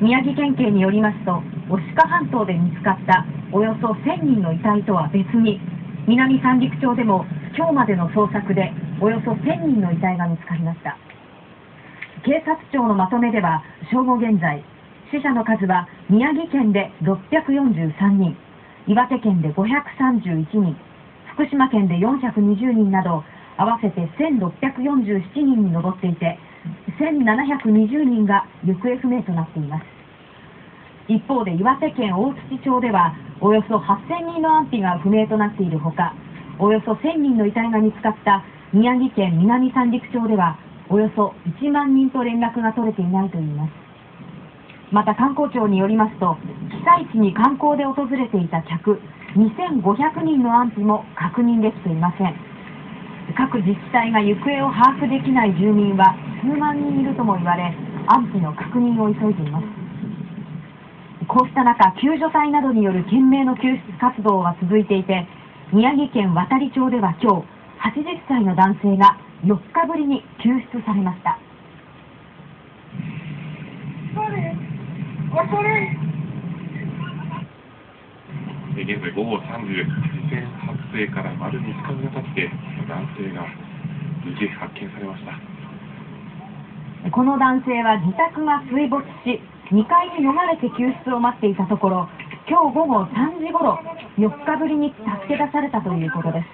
宮城県警によりますと、牡鹿半島で見つかったおよそ1000人の遺体とは別に、南三陸町でも今日までの捜索でおよそ1000人の遺体が見つかりました。警察庁のまとめでは、正午現在、死者の数は宮城県で643人、岩手県で531人、福島県で420人など、合わせて1647人に上っていて、1720人が行方不明となっています。一方で岩手県大槌町では、およそ8000人の安否が不明となっているほか、およそ1000人の遺体が見つかった宮城県南三陸町では、およそ1万人と連絡が取れていないといいます。また観光庁によりますと、被災地に観光で訪れていた客2500人の安否も確認できていません。各自治体が行方を把握できない住民は数万人いるとも言われ、安否の確認を急いでいます。こうした中、救助隊などによる懸命の救出活動は続いていて、宮城県亘理町では今日、80歳の男性が4日ぶりに救出されました。 現在午後3時です。事前発生から丸2時間が経って男性が無事発見されました。 この男性は自宅が水没し、2階に逃れて救出を待っていたところ、今日午後3時ごろ、4日ぶりに助け出されたということです。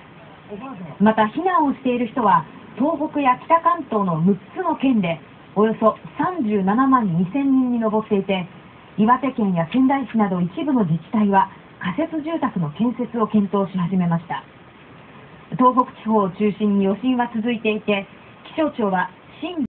また避難をしている人は、東北や北関東の6つの県でおよそ37万2000人に上っていて、岩手県や仙台市など一部の自治体は仮設住宅の建設を検討し始めました。東北地方を中心に余震は続いていて、気象庁は震度